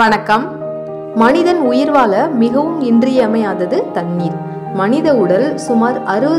வணக்கம். மனிதன் உயிர் வாழ மிகவும் இன்றியமையாதது தண்ணீர். மனித உடல் சுமார்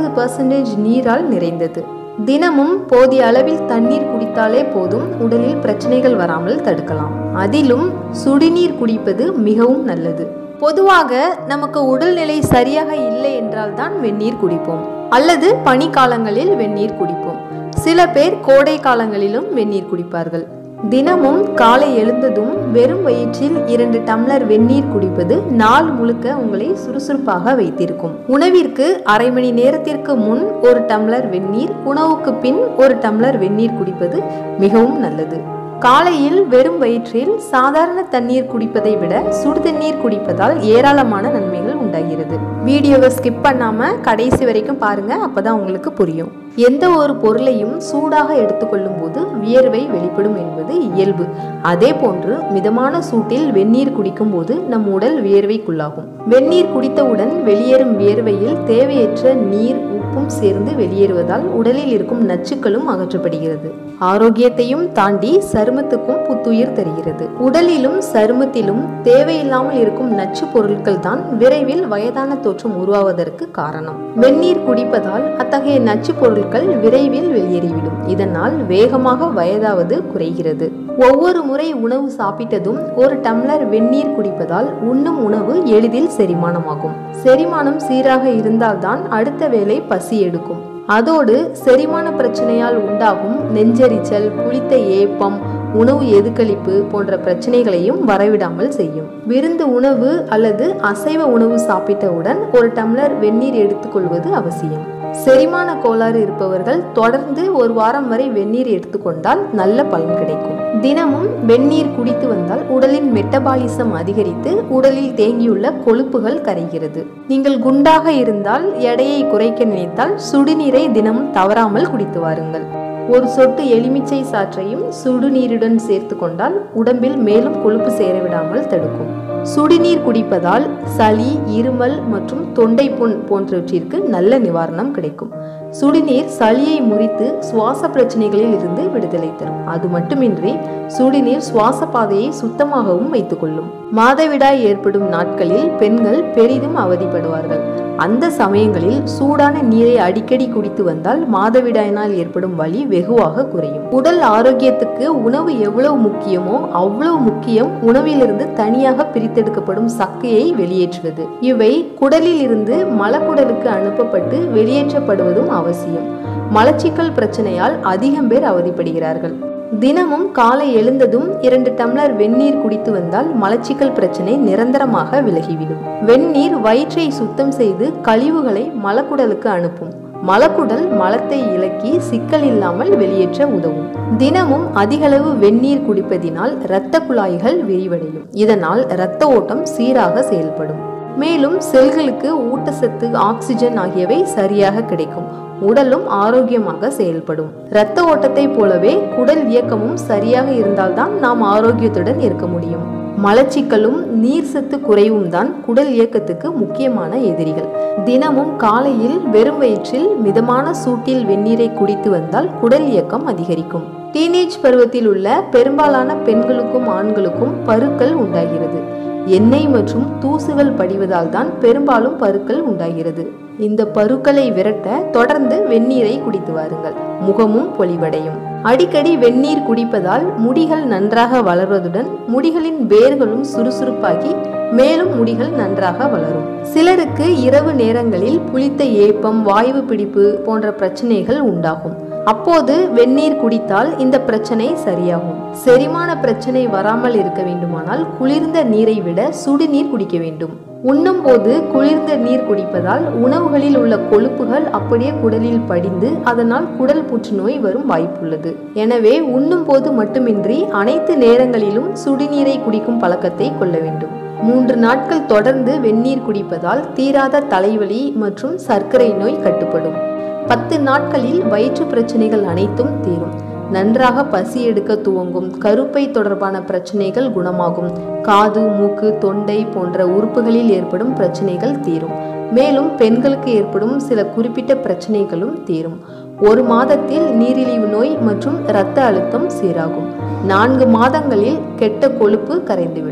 60% நீரால் நிறைந்தது. தினமும் போதிய அளவில் தண்ணீர் குடித்தாலே போதும், உடலில் பிரச்சனைகள் வராமல் தடுக்கலாம். அதிலும் சுடுநீர் குடிப்பது மிகவும் நல்லது. பொதுவாக நமக்கு உடல்நிலை சரியாக இல்லை என்றால் தான் வெந்நீர் குடிப்போம், அல்லது பனிக்காலங்களில் வெந்நீர் குடிப்போம். சில பேர் கோடை காலங்களிலும் வெந்நீர் குடிப்பார்கள். தினமும் காலை எழுந்ததும் வெறும் வயிற்றில் 2 டம்ளர் வெந்நீர் குடிப்பது நாள் முழுக்க உங்களை சுறுசுறுப்பாக வைத்திருக்கும். உணவிற்கு அரை மணி நேரத்திற்கு முன் 1 டம்ளர் வெந்நீர், உணவுக்கு பின் 1 டம்ளர் வெந்நீர் குடிப்பது மிகவும் நல்லது. காலையில் வெறும் வயிற்றில் சாதாரண தண்ணீர் குடிப்பதை விட சுடு தண்ணீர் குடிப்பதால் ஏராளமான நன்மைகள் உண்டாகிறது. வீடியோவை ஸ்கிப் பண்ணாம கடைசி வரைக்கும் பாருங்க, அப்பதான் உங்களுக்கு புரியும். எந்த ஒரு பொருளையும் சூடாக எடுத்துக்கொள்ளும் போது வியர்வை வெளிப்படும் என்பது இயல்பு. அதே போன்று மிதமான சூட்டில் வெந்நீர் குடிக்கும் போது நம் உடல் வியர்வைக்குள்ளாகும். வெந்நீர் குடித்தவுடன் வெளியேறும் வியர்வையில் தேவையற்ற நீர், உப்பும் சேர்ந்து வெளியேறுவதால் உடலில் இருக்கும் நச்சுக்களும் அகற்றப்படுகிறது. ஆரோக்கியத்தையும் தாண்டி சருமத்துக்கும் புத்துயிர் தருகிறது. உடலிலும் சருமத்திலும் தேவையில்லாமல் இருக்கும் நச்சு பொருட்கள் தான் விரைவில் வயதான தோற்றம் உருவாவதற்கு காரணம். வெந்நீர் குடிப்பதால் அத்தகைய நச்சு பொருட்கள் விரைவில் வெளியேறிவிடும். இதனால் வேகமாக வயதாவது குறைகிறது. ஒவ்வொரு முறை உணவு சாப்பிட்டதும் 1 டம்ளர் வெந்நீர் குடிப்பதால் உண்ணும் உணவு எளிதில் செரிமானமாகும். செரிமானம் சீராக இருந்தால்தான் அடுத்த வேளை பசி எடுக்கும். அதோடு செரிமான பிரச்சனையால் உண்டாகும் நெஞ்செரிச்சல், புளித்த ஏப்பம், உணவு எதுக்களிப்பு போன்ற பிரச்சனைகளையும் வரவிடாமல் செய்யும். விருந்து உணவு அல்லது அசைவ உணவு சாப்பிட்டவுடன் 1 டம்ளர் வெந்நீர் எடுத்துக்கொள்வது அவசியம். செரிமான கோளாறு இருப்பவர்கள் தொடர்ந்து 1 வாரம் வரை வெந்நீர் எடுத்துக்கொண்டால் நல்ல பலன் கிடைக்கும். தினமும் வெந்நீர் குடித்து வந்தால் உடலின் மெட்டபாலிசம் அதிகரித்து உடலில் தேங்கியுள்ள கொழுப்புகள் கரைகிறது. நீங்கள் குண்டாக இருந்தால், எடையை குறைக்க நினைத்தால் சுடுநீரை தினமும் தவறாமல் குடித்து வாருங்கள். 1 சொட்டு எலுமிச்சை சாற்றையும் சுடுநீருடன் சேர்த்து கொண்டால் உடம்பில் மேலும் கொழுப்பு சேரவிடாமல் தடுக்கும். சுடுநீர் குடிப்பதால் சளி, இருமல் மற்றும் தொண்டை புண் போன்றவற்றிற்கு நல்ல நிவாரணம் கிடைக்கும். சுடுநீர் சளியை முறித்து சுவாச பிரச்சனைகளில் இருந்து விடுதலை தரும். அது மட்டுமின்றி சுடுநீர் சுவாச பாதையை சுத்தமாகவும் வைத்துக் கொள்ளும். மாதவிடாய் ஏற்படும் நாட்களில் பெண்கள் பெரிதும் அவதிப்படுவார்கள். அந்த சமயங்களில் சூடான நீரை அடிக்கடி குடித்து வந்தால் மாதவிடாயினால் ஏற்படும் வலி வெகுவாக குறையும். உடல் ஆரோக்கியத்துக்கு உணவு எவ்வளவு முக்கியமோ அவ்வளவு முக்கியம் உணவிலிருந்து தனியாக பிரித்தெடுக்கப்படும் சக்கையை வெளியேற்றுவது. இவை குடலில் இருந்து மலக்குடலுக்கு அனுப்பப்பட்டு வெளியேற்றப்படுவதும் அவசியம். மலச்சிக்கல் பிரச்சனையால் அதிகம் பேர் அவதிப்படுகிறார்கள். தினமும் காலை எழுந்ததும் 2 டம்ளர் வெந்நீர் குடித்து வந்தால் மலச்சிக்கல் பிரச்சனை நிரந்தரமாக விலகிவிடும். வெந்நீர் வயிற்றை சுத்தம் செய்து கழிவுகளை மலக்குடலுக்கு அனுப்பும். மலக்குடல் மலத்தை இலக்கி சிக்கல் இல்லாமல் வெளியேற்ற உதவும். தினமும் அதிகளவு வெந்நீர் குடிப்பதினால் இரத்த குழாய்கள் விரிவடையும். இதனால் இரத்த ஓட்டம் சீராக செயல்படும். மேலும் செல்களுக்கு ஊட்டச்சத்து, ஆக்சிஜன் ஆகியவை சரியாக கிடைக்கும். உடலும் ஆரோக்கியமாக செயல்படும். இரத்த ஓட்டத்தை போலவே குடல் இயக்கமும் சரியாக இருந்தால்தான் நாம் ஆரோக்கியத்துடன் இருக்க முடியும். மலச்சிக்கலும் நீர் சத்து குறைவும் தான் குடல் இயக்கத்துக்கு முக்கியமான எதிரிகள். தினமும் காலையில் வெறும் வயிற்றில் மிதமான சூட்டில் வெந்நீரை குடித்து வந்தால் குடல் இயக்கம் அதிகரிக்கும். டீனேஜ் பருவத்தில் உள்ள பெரும்பாலான பெண்களுக்கும் ஆண்களுக்கும் பருக்கள் உண்டாகிறது. எண்ணெய் மற்றும் தூசுகள் படிவதால் தான் பெரும்பாலும் பருக்கள் உண்டாகிறது. இந்த பருக்களை விரட்ட தொடர்ந்து வெந்நீரை குடித்து வாருங்கள். முகமும் பொலிவடையும். அடிக்கடி வெந்நீர் குடிப்பதால் முடிகள் நன்றாக வளர்வதுடன் முடிகளின் வேர்களும் சுறுசுறுப்பாகி மேலும் முடிகள் நன்றாக வளரும். சிலருக்கு இரவு நேரங்களில் புளித்த ஏப்பம், வாயு பிடிப்பு போன்ற பிரச்சனைகள் உண்டாகும். அப்போது வெந்நீர் குடித்தால் இந்த பிரச்சனை சரியாகும். செரிமான பிரச்சனை வராமல் இருக்க வேண்டுமானால் குளிர்ந்த நீரை விட சுடுநீர் குடிக்க வேண்டும். உண்ணும் போது குளிர்ந்த நீர் குடிப்பதால் உணவுகளில் உள்ள கொழுப்புகள் அப்படியே குடலில் படிந்து அதனால் குடல் புற்றுநோய் வரும் வாய்ப்புள்ளது. எனவே உண்ணும் போது மட்டுமின்றி அனைத்து நேரங்களிலும் சுடுநீரை குடிக்கும் பழக்கத்தை கொள்ள வேண்டும். 3 நாட்கள் தொடர்ந்து வெந்நீர் குடிப்பதால் தீராத தலைவலி மற்றும் சர்க்கரை நோய் கட்டுப்படும். 10 நாட்களில் வயிற்று பிரச்சனைகள் அனைத்தும் தீரும். நன்றாக பசி எடுக்க துவங்கும். கருப்பை தொடர்பான பிரச்சனைகள் குணமாகும். காது, மூக்கு, தொண்டை போன்ற உறுப்புகளில் ஏற்படும் பிரச்சனைகள் தீரும். மேலும் பெண்களுக்கு ஏற்படும் சில குறிப்பிட்ட பிரச்சனைகளும் தீரும். 1 மாதத்தில் நீரிழிவு நோய் மற்றும் இரத்த அழுத்தம் சீராகும். 4 மாதங்களில் கெட்ட கொழுப்பு கரைந்துவிடும்.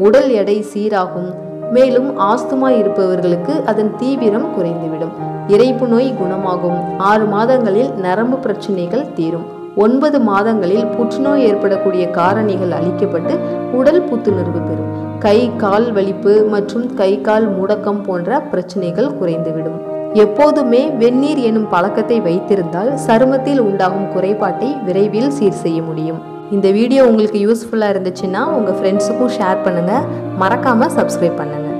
உடல் எடை சீராகும். மேலும் ஆஸ்துமா இருப்பவர்களுக்கு அதன் தீவிரம் குறைந்துவிடும். இரைப்பு நோய் குணமாகும். 6 மாதங்களில் நரம்பு பிரச்சனைகள் தீரும். 9 மாதங்களில் புற்றுநோய் ஏற்படக்கூடிய காரணிகள் அழிக்கப்பட்டு உடல் புத்துணர்வு பெறும். கை கால் வலிப்பு மற்றும் கை கால் முடக்கம் போன்ற பிரச்சனைகள் குறைந்துவிடும். எப்போதுமே வெந்நீர் எனும் பழக்கத்தை வைத்திருந்தால் சருமத்தில் உண்டாகும் குறைபாட்டை விரைவில் சீர் செய்ய முடியும். இந்த வீடியோ உங்களுக்கு யூஸ்ஃபுல்லாக இருந்துச்சுன்னா உங்கள் ஃப்ரெண்ட்ஸுக்கும் ஷேர் பண்ணுங்கள். மறக்காமல் சப்ஸ்கிரைப் பண்ணுங்கள்.